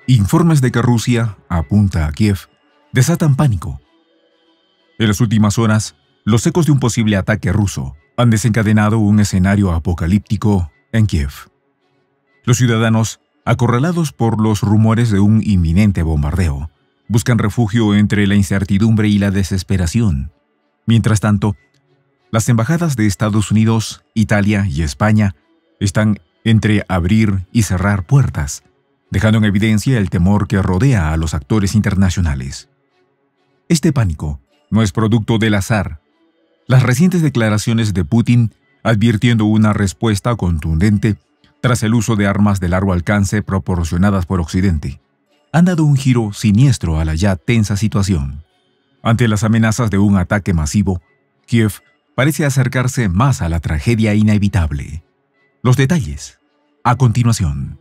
Informes de que Rusia apunta a Kiev desatan pánico. En las últimas horas, los ecos de un posible ataque ruso han desencadenado un escenario apocalíptico en Kiev. Los ciudadanos, acorralados por los rumores de un inminente bombardeo, buscan refugio entre la incertidumbre y la desesperación. Mientras tanto, las embajadas de Estados Unidos, Italia y España están entre abrir y cerrar puertas, dejando en evidencia el temor que rodea a los actores internacionales. Este pánico no es producto del azar. Las recientes declaraciones de Putin, advirtiendo una respuesta contundente tras el uso de armas de largo alcance proporcionadas por Occidente, han dado un giro siniestro a la ya tensa situación. Ante las amenazas de un ataque masivo, Kiev parece acercarse más a la tragedia inevitable. Los detalles, a continuación.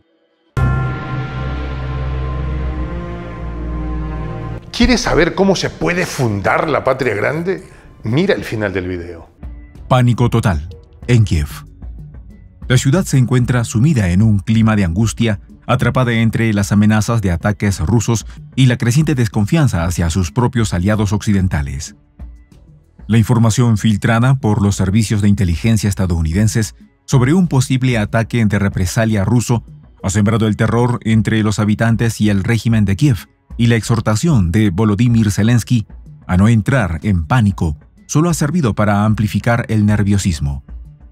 ¿Quieres saber cómo se puede fundar la patria grande? Mira el final del video. Pánico total en Kiev. La ciudad se encuentra sumida en un clima de angustia, atrapada entre las amenazas de ataques rusos y la creciente desconfianza hacia sus propios aliados occidentales. La información filtrada por los servicios de inteligencia estadounidenses sobre un posible ataque de represalia ruso ha sembrado el terror entre los habitantes y el régimen de Kiev, y la exhortación de Volodymyr Zelensky a no entrar en pánico solo ha servido para amplificar el nerviosismo.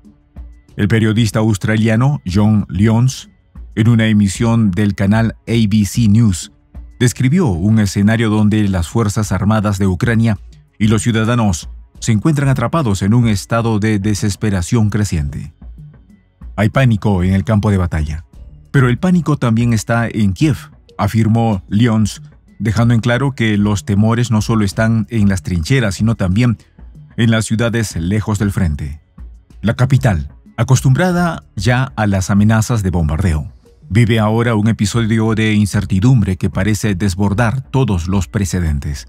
El periodista australiano Jon Lyons, en una emisión del canal ABC News, describió un escenario donde las Fuerzas Armadas de Ucrania y los ciudadanos se encuentran atrapados en un estado de desesperación creciente. Hay pánico en el campo de batalla, pero el pánico también está en Kiev, afirmó Lyons, dejando en claro que los temores no solo están en las trincheras, sino también en las ciudades lejos del frente. La capital, acostumbrada ya a las amenazas de bombardeo, vive ahora un episodio de incertidumbre que parece desbordar todos los precedentes.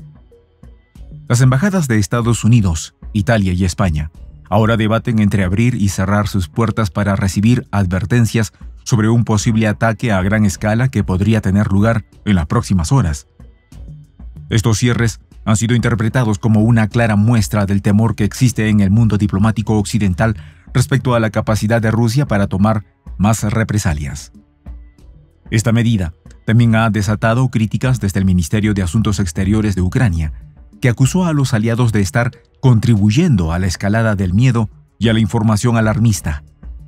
Las embajadas de Estados Unidos, Italia y España ahora debaten entre abrir y cerrar sus puertas para recibir advertencias sobre un posible ataque a gran escala que podría tener lugar en las próximas horas. Estos cierres han sido interpretados como una clara muestra del temor que existe en el mundo diplomático occidental respecto a la capacidad de Rusia para tomar más represalias. Esta medida también ha desatado críticas desde el Ministerio de Asuntos Exteriores de Ucrania, que acusó a los aliados de estar contribuyendo a la escalada del miedo y a la información alarmista.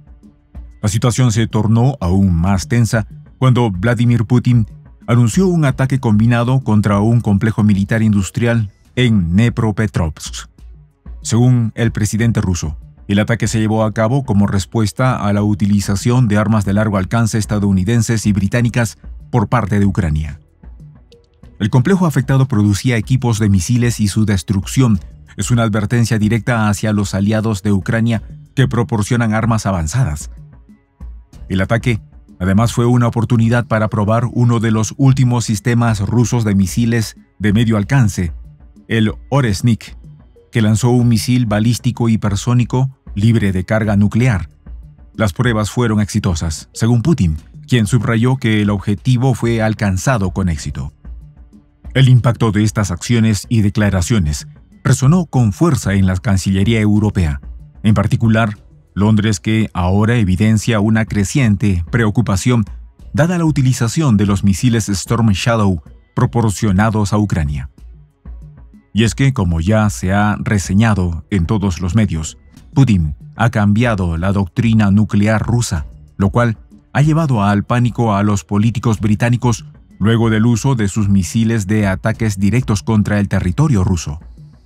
La situación se tornó aún más tensa cuando Vladimir Putin anunció un ataque combinado contra un complejo militar industrial en Dnepropetrovsk. Según el presidente ruso, el ataque se llevó a cabo como respuesta a la utilización de armas de largo alcance estadounidenses y británicas por parte de Ucrania. El complejo afectado producía equipos de misiles y su destrucción es una advertencia directa hacia los aliados de Ucrania que proporcionan armas avanzadas. El ataque, además, fue una oportunidad para probar uno de los últimos sistemas rusos de misiles de medio alcance, el Oresnik, que lanzó un misil balístico hipersónico libre de carga nuclear. Las pruebas fueron exitosas, según Putin, quien subrayó que el objetivo fue alcanzado con éxito. El impacto de estas acciones y declaraciones resonó con fuerza en la Cancillería Europea, en particular Londres, que ahora evidencia una creciente preocupación dada la utilización de los misiles Storm Shadow proporcionados a Ucrania. Y es que, como ya se ha reseñado en todos los medios, Putin ha cambiado la doctrina nuclear rusa, lo cual ha llevado al pánico a los políticos británicos luego del uso de sus misiles de ataques directos contra el territorio ruso.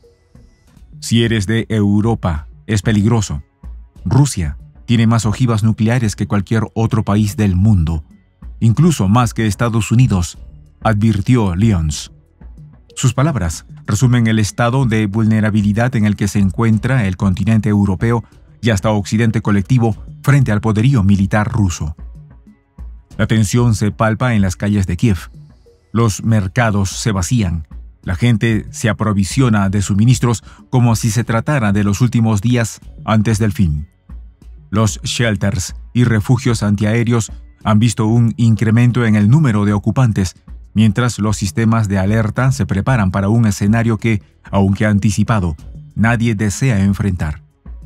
Si eres de Europa, es peligroso. Rusia tiene más ojivas nucleares que cualquier otro país del mundo, incluso más que Estados Unidos, advirtió Lyons. Sus palabras resumen el estado de vulnerabilidad en el que se encuentra el continente europeo y hasta Occidente colectivo frente al poderío militar ruso. La tensión se palpa en las calles de Kiev. Los mercados se vacían. La gente se aprovisiona de suministros como si se tratara de los últimos días antes del fin. Los shelters y refugios antiaéreos han visto un incremento en el número de ocupantes, mientras los sistemas de alerta se preparan para un escenario que, aunque anticipado, nadie desea enfrentar.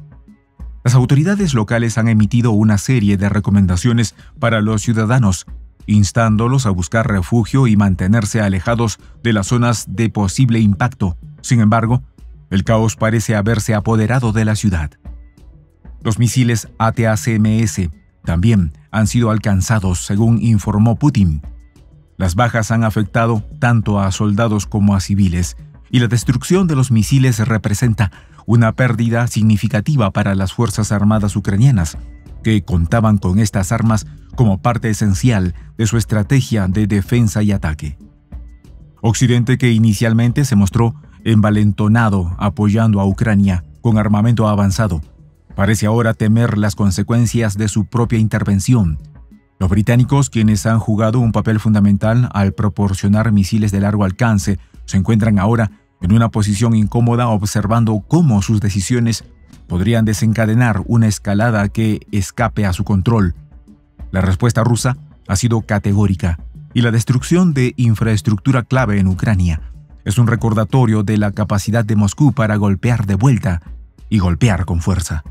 Las autoridades locales han emitido una serie de recomendaciones para los ciudadanos, instándolos a buscar refugio y mantenerse alejados de las zonas de posible impacto. Sin embargo, el caos parece haberse apoderado de la ciudad. Los misiles ATACMS también han sido alcanzados, según informó Putin. Las bajas han afectado tanto a soldados como a civiles, y la destrucción de los misiles representa una pérdida significativa para las Fuerzas Armadas ucranianas, que contaban con estas armas como parte esencial de su estrategia de defensa y ataque. Occidente, que inicialmente se mostró envalentonado apoyando a Ucrania con armamento avanzado, parece ahora temer las consecuencias de su propia intervención. Los británicos, quienes han jugado un papel fundamental al proporcionar misiles de largo alcance, se encuentran ahora en una posición incómoda observando cómo sus decisiones podrían desencadenar una escalada que escape a su control. La respuesta rusa ha sido categórica, y la destrucción de infraestructura clave en Ucrania es un recordatorio de la capacidad de Moscú para golpear de vuelta y golpear con fuerza.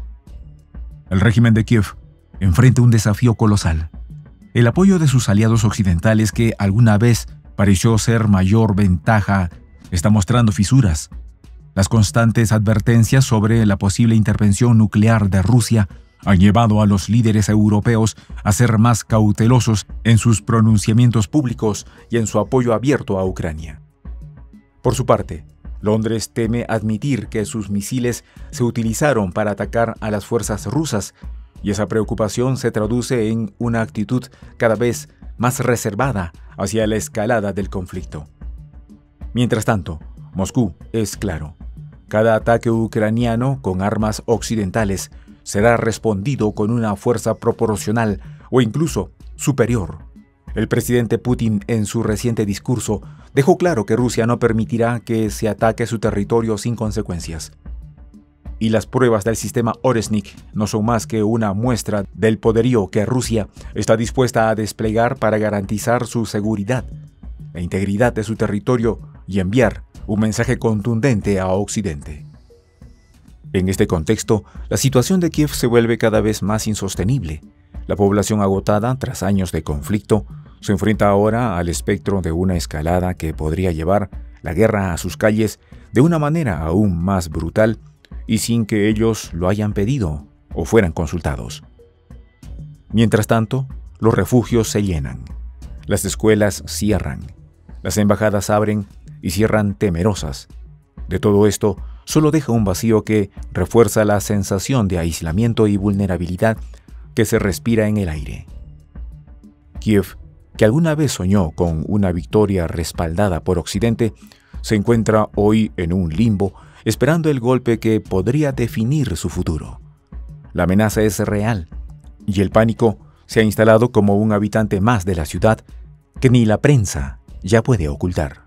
El régimen de Kiev enfrenta un desafío colosal. El apoyo de sus aliados occidentales, que alguna vez pareció ser mayor ventaja, está mostrando fisuras. Las constantes advertencias sobre la posible intervención nuclear de Rusia han llevado a los líderes europeos a ser más cautelosos en sus pronunciamientos públicos y en su apoyo abierto a Ucrania. Por su parte, Londres teme admitir que sus misiles se utilizaron para atacar a las fuerzas rusas, y esa preocupación se traduce en una actitud cada vez más reservada hacia la escalada del conflicto. Mientras tanto, Moscú es claro: cada ataque ucraniano con armas occidentales será respondido con una fuerza proporcional o incluso superior. El presidente Putin, en su reciente discurso, dejó claro que Rusia no permitirá que se ataque su territorio sin consecuencias. Y las pruebas del sistema Oresnik no son más que una muestra del poderío que Rusia está dispuesta a desplegar para garantizar su seguridad, la integridad de su territorio y enviar un mensaje contundente a Occidente. En este contexto, la situación de Kiev se vuelve cada vez más insostenible. La población, agotada tras años de conflicto, se enfrenta ahora al espectro de una escalada que podría llevar la guerra a sus calles de una manera aún más brutal y sin que ellos lo hayan pedido o fueran consultados. Mientras tanto, los refugios se llenan, las escuelas cierran, las embajadas abren y cierran temerosas. De todo esto, solo deja un vacío que refuerza la sensación de aislamiento y vulnerabilidad que se respira en el aire. Kiev, que alguna vez soñó con una victoria respaldada por Occidente, se encuentra hoy en un limbo, esperando el golpe que podría definir su futuro. La amenaza es real, y el pánico se ha instalado como un habitante más de la ciudad que ni la prensa ya puede ocultar.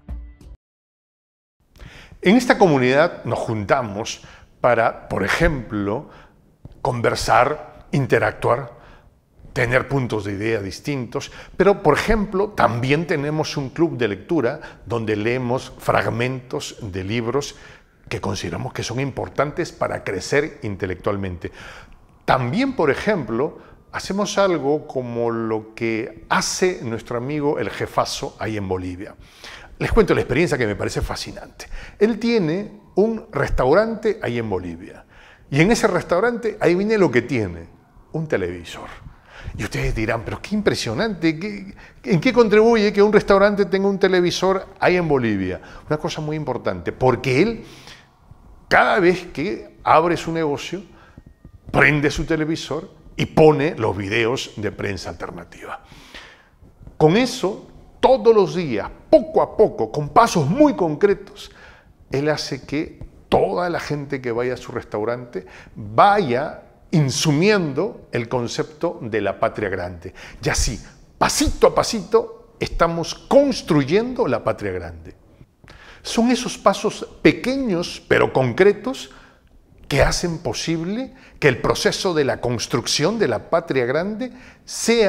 En esta comunidad nos juntamos para, por ejemplo, conversar, interactuar, tener puntos de idea distintos, pero, por ejemplo, también tenemos un club de lectura donde leemos fragmentos de libros que consideramos que son importantes para crecer intelectualmente. También, por ejemplo, hacemos algo como lo que hace nuestro amigo el jefazo ahí en Bolivia. Les cuento la experiencia que me parece fascinante. Él tiene un restaurante ahí en Bolivia. Y en ese restaurante, ahí viene lo que tiene, un televisor. Y ustedes dirán, pero qué impresionante, ¿en qué contribuye que un restaurante tenga un televisor ahí en Bolivia? Una cosa muy importante, porque él, cada vez que abre su negocio, prende su televisor y pone los videos de prensa alternativa. Con eso, todos los días, poco a poco, con pasos muy concretos, él hace que toda la gente que vaya a su restaurante vaya insumiendo el concepto de la patria grande. Y así, pasito a pasito, estamos construyendo la patria grande. Son esos pasos pequeños pero concretos que hacen posible que el proceso de la construcción de la patria grande sea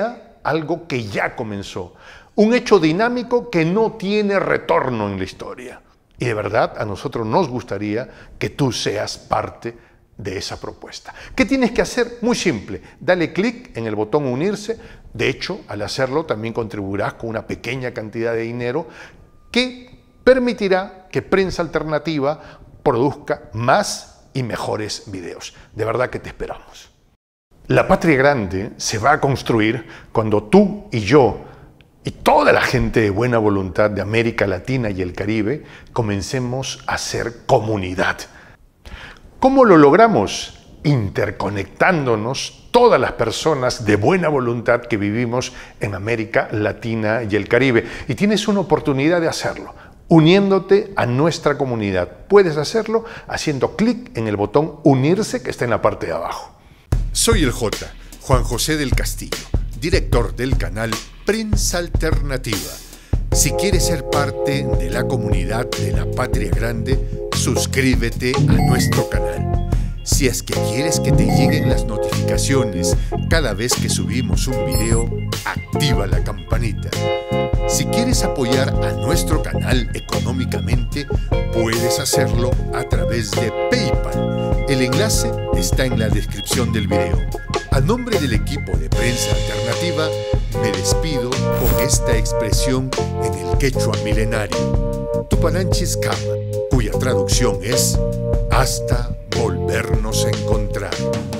algo que ya comenzó, un hecho dinámico que no tiene retorno en la historia. Y de verdad a nosotros nos gustaría que tú seas parte de esa propuesta. ¿Qué tienes que hacer? Muy simple, dale clic en el botón unirse. De hecho, al hacerlo también contribuirás con una pequeña cantidad de dinero que permitirá que Prensa Alternativa produzca más y mejores videos. De verdad que te esperamos. La patria grande se va a construir cuando tú y yo y toda la gente de buena voluntad de América Latina y el Caribe comencemos a ser comunidad. ¿Cómo lo logramos? Interconectándonos todas las personas de buena voluntad que vivimos en América Latina y el Caribe. Y tienes una oportunidad de hacerlo, uniéndote a nuestra comunidad. Puedes hacerlo haciendo clic en el botón unirse que está en la parte de abajo. Soy el J, Juan José del Castillo, director del canal Prensa Alternativa. Si quieres ser parte de la comunidad de la Patria Grande, suscríbete a nuestro canal. Si es que quieres que te lleguen las notificaciones cada vez que subimos un video, activa la campanita. Si quieres apoyar a nuestro canal económicamente, puedes hacerlo a través de PayPal. El enlace está en la descripción del video. A nombre del equipo de Prensa Alternativa, me despido con esta expresión en el quechua milenario, Tupananchis Kama, cuya traducción es hasta volvernos a encontrar.